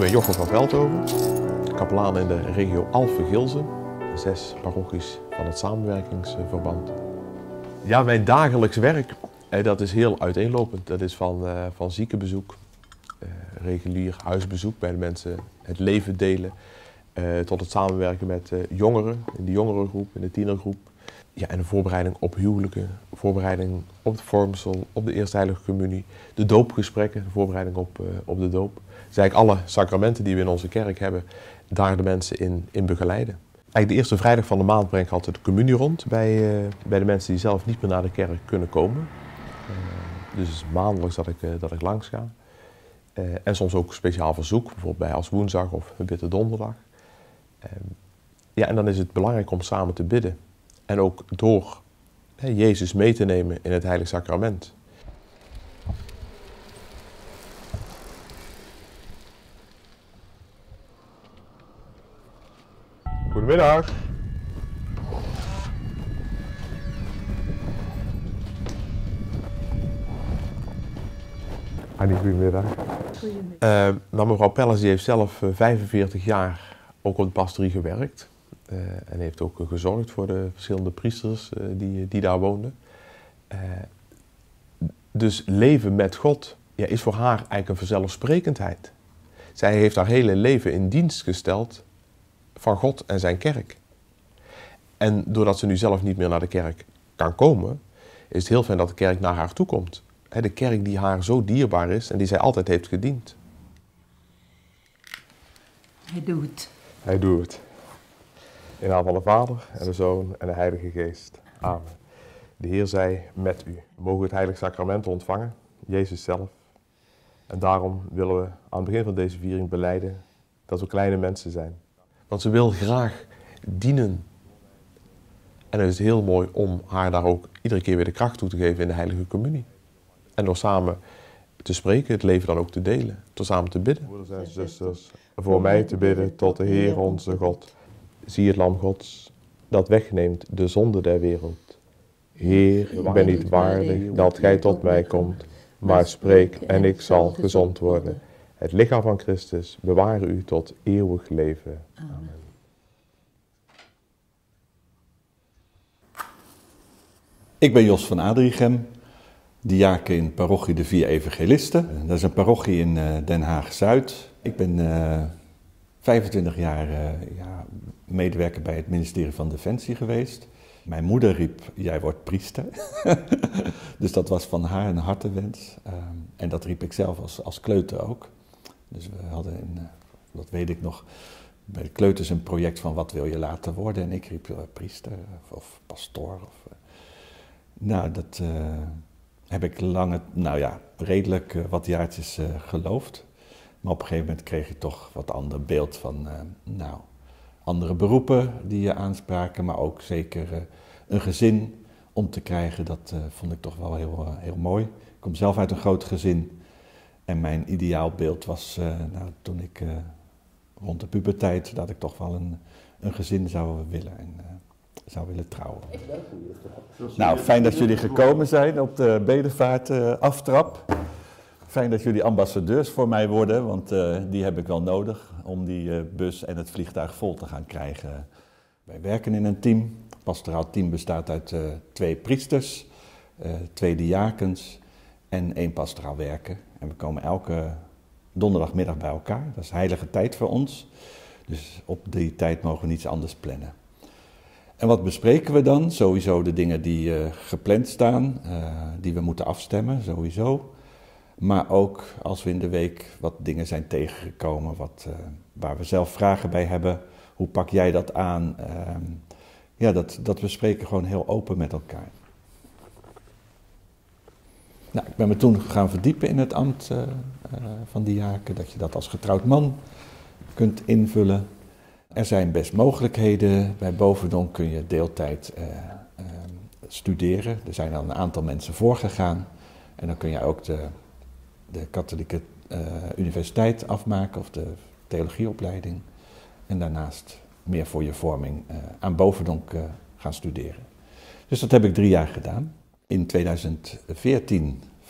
ben Jochem van Veldhoven, kapelaan in de regio Alphen-Gilsen, 6 parochies van het samenwerkingsverband. Ja, mijn dagelijks werk, dat is heel uiteenlopend. Dat is van ziekenbezoek, regulier huisbezoek bij de mensen, het leven delen, tot het samenwerken met jongeren, in de jongerengroep, in de tienergroep. Ja, en de voorbereiding op huwelijken, voorbereiding op het vormsel, op de Eerste Heilige Communie, de doopgesprekken, de voorbereiding op de doop. Dus eigenlijk alle sacramenten die we in onze kerk hebben, daar de mensen in begeleiden. Eigenlijk de eerste vrijdag van de maand breng ik altijd de communie rond bij de mensen die zelf niet meer naar de kerk kunnen komen. Dus het is maandelijks dat ik langs ga. En soms ook speciaal verzoek, bijvoorbeeld bij als woensdag of witte donderdag. Ja, en dan is het belangrijk om samen te bidden. En ook door Jezus mee te nemen in het Heilige Sacrament. Goedemiddag. Annie, goedemiddag. Goedemiddag. Mevrouw Pellers die heeft zelf 45 jaar ook op de pastorie gewerkt. En heeft ook gezorgd voor de verschillende priesters die daar woonden. Dus leven met God is voor haar eigenlijk een vanzelfsprekendheid. Zij heeft haar hele leven in dienst gesteld van God en zijn kerk. En doordat ze nu zelf niet meer naar de kerk kan komen, is het heel fijn dat de kerk naar haar toe komt. De kerk die haar zo dierbaar is en die zij altijd heeft gediend. Hij doet. Hij doet. In naam van de Vader en de Zoon en de Heilige Geest. Amen. De Heer zij met u. We mogen het Heilige Sacrament ontvangen, Jezus zelf. En daarom willen we aan het begin van deze viering belijden dat we kleine mensen zijn. Want ze wil graag dienen. En het is heel mooi om haar daar ook iedere keer weer de kracht toe te geven in de Heilige Communie. En door samen te spreken, het leven dan ook te delen. Door samen te bidden. Broeders en zusters, voor mij te bidden tot de Heer onze God. Zie het lam Gods, dat wegneemt de zonde der wereld. Heer, ik ben niet waardig dat gij tot mij komt, maar spreek en ik zal gezond worden. Het lichaam van Christus beware u tot eeuwig leven. Amen. Ik ben Jos van Adrichem, diaken in parochie De Vier Evangelisten. Dat is een parochie in Den Haag-Zuid. Ik ben 25 jaar medewerker bij het ministerie van Defensie geweest. Mijn moeder riep, jij wordt priester. Dus dat was van haar een hartewens. En dat riep ik zelf als kleuter ook. Dus we hadden, dat weet ik nog, bij de kleuters een project van wat wil je later worden. En ik riep priester of pastoor. Nou, dat heb ik redelijk wat jaartjes geloofd. Maar op een gegeven moment kreeg ik toch wat ander beeld van andere beroepen die je aanspraken, maar ook zeker een gezin om te krijgen. Dat vond ik toch wel heel mooi. Ik kom zelf uit een groot gezin en mijn ideaalbeeld was toen ik rond de puberteit dat ik toch wel een gezin zou willen en zou willen trouwen. Nou, fijn dat jullie gekomen zijn op de bedevaart aftrap. Fijn dat jullie ambassadeurs voor mij worden, want die heb ik wel nodig om die bus en het vliegtuig vol te gaan krijgen. Wij werken in een team. Het pastoraal team bestaat uit 2 priesters, 2 diakens en 1 pastoraal werker. En we komen elke donderdagmiddag bij elkaar. Dat is heilige tijd voor ons. Dus op die tijd mogen we niets anders plannen. En wat bespreken we dan? Sowieso de dingen die gepland staan, die we moeten afstemmen, sowieso. Maar ook als we in de week wat dingen zijn tegengekomen, waar we zelf vragen bij hebben. Hoe pak jij dat aan? Dat we spreken gewoon heel open met elkaar. Nou, ik ben me toen gaan verdiepen in het ambt van diaken. Dat je dat als getrouwd man kunt invullen. Er zijn best mogelijkheden. Bij Bovendonk kun je deeltijd studeren. Er zijn al een aantal mensen voorgegaan. En dan kun je ook de katholieke universiteit afmaken of de theologieopleiding. En daarnaast meer voor je vorming aan Bovendonk gaan studeren. Dus dat heb ik 3 jaar gedaan. In 2014,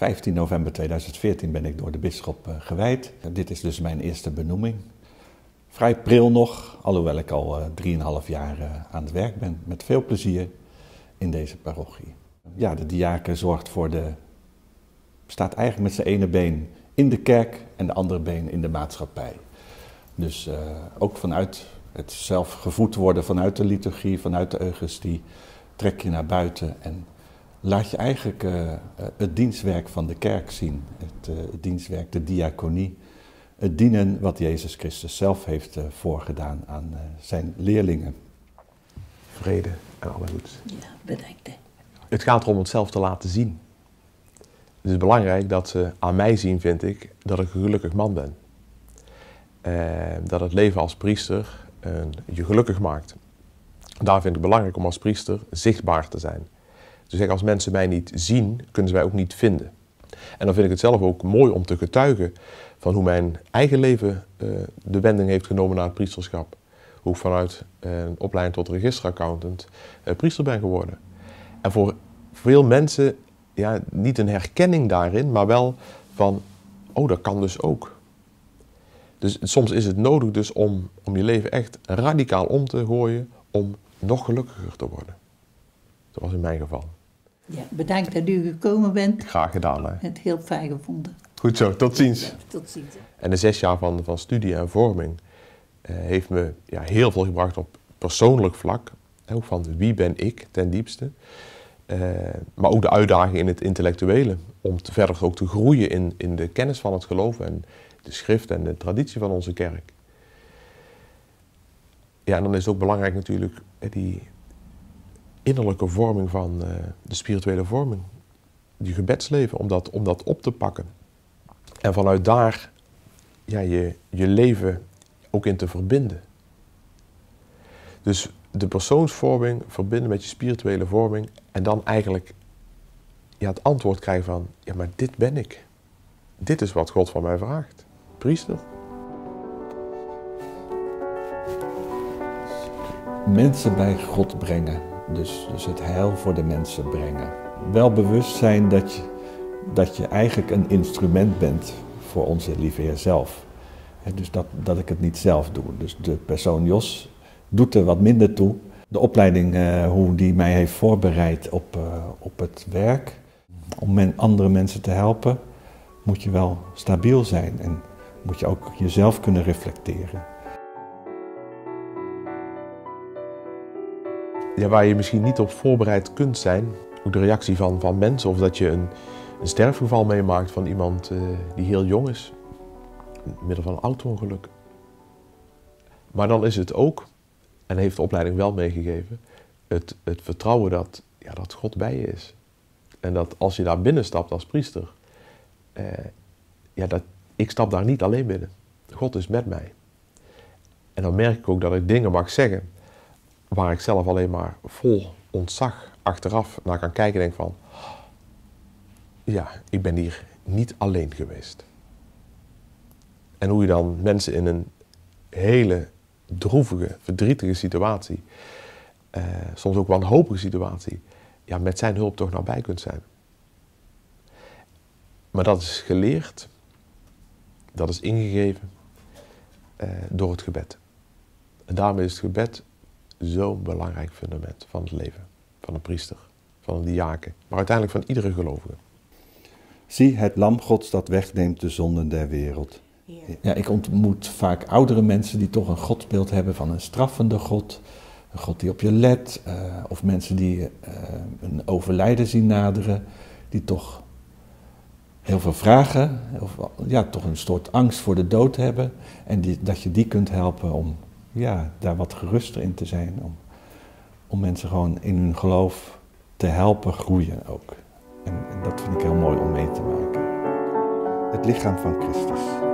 15 november 2014 ben ik door de bisschop gewijd. Dit is dus mijn eerste benoeming. Vrij pril nog, alhoewel ik al 3,5 jaar aan het werk ben. Met veel plezier in deze parochie. Ja, de diaken staat eigenlijk met zijn ene been in de kerk en de andere been in de maatschappij. Dus ook vanuit het zelf gevoed worden vanuit de liturgie, vanuit de Eucharistie, trek je naar buiten en laat je eigenlijk het dienstwerk van de kerk zien. Het dienstwerk, de diaconie, het dienen wat Jezus Christus zelf heeft voorgedaan aan zijn leerlingen. Vrede en alle goeds. Ja, bedankt. Het gaat erom het zelf te laten zien. Het is belangrijk dat ze aan mij zien, vind ik, dat ik een gelukkig man ben. Dat het leven als priester je gelukkig maakt. Daar vind ik het belangrijk om als priester zichtbaar te zijn. Dus als mensen mij niet zien, kunnen ze mij ook niet vinden. En dan vind ik het zelf ook mooi om te getuigen van hoe mijn eigen leven de wending heeft genomen naar het priesterschap. Hoe ik vanuit een opleiding tot registeraccountant priester ben geworden. En voor veel mensen, ja, niet een herkenning daarin, maar wel van, oh, dat kan dus ook. Dus soms is het nodig dus om je leven echt radicaal om te gooien, om nog gelukkiger te worden. Dat was in mijn geval. Ja, bedankt dat u gekomen bent. Graag gedaan. Hè? Het heel fijn gevonden. Goed zo, tot ziens. Ja, tot ziens. En de 6 jaar van studie en vorming heeft me heel veel gebracht op persoonlijk vlak. Ook van wie ben ik ten diepste. Maar ook de uitdaging in het intellectuele. Om verder ook te groeien in de kennis van het geloof en de schrift en de traditie van onze kerk. Ja, en dan is het ook belangrijk natuurlijk die innerlijke vorming van de spirituele vorming. Je gebedsleven, om dat op te pakken. En vanuit daar je leven ook in te verbinden. Dus de persoonsvorming verbinden met je spirituele vorming. En dan eigenlijk het antwoord krijgen van, ja, maar dit ben ik. Dit is wat God van mij vraagt. Priester. Mensen bij God brengen. Dus het heil voor de mensen brengen. Wel bewust zijn dat je eigenlijk een instrument bent voor onze lieve Heer zelf. Dus dat ik het niet zelf doe. Dus de persoon Jos doet er wat minder toe. De opleiding, hoe die mij heeft voorbereid op het werk, om andere mensen te helpen, moet je wel stabiel zijn en moet je ook jezelf kunnen reflecteren. Ja, waar je misschien niet op voorbereid kunt zijn, ook de reactie van mensen, of dat je een sterfgeval meemaakt van iemand die heel jong is, in het midden van een auto-ongeluk. Maar dan is het ook, en heeft de opleiding wel meegegeven, het vertrouwen dat God bij je is. En dat als je daar binnenstapt als priester, ik stap daar niet alleen binnen. God is met mij. En dan merk ik ook dat ik dingen mag zeggen waar ik zelf alleen maar vol ontzag achteraf naar kan kijken en denk van, ja, ik ben hier niet alleen geweest. En hoe je dan mensen in een hele droevige, verdrietige situatie, soms ook wanhopige situatie, met zijn hulp toch nabij kunt zijn. Maar dat is geleerd, dat is ingegeven door het gebed. En daarmee is het gebed zo'n belangrijk fundament van het leven, van een priester, van een diaken, maar uiteindelijk van iedere gelovige. Zie het lam Gods dat wegneemt de zonden der wereld. Ja, ik ontmoet vaak oudere mensen die toch een godsbeeld hebben van een straffende God. Een God die op je let. Of mensen die een overlijden zien naderen. Die toch heel veel vragen. Of toch een soort angst voor de dood hebben. En dat je die kunt helpen om daar wat geruster in te zijn. Om mensen gewoon in hun geloof te helpen groeien ook. En dat vind ik heel mooi om mee te maken. Het lichaam van Christus.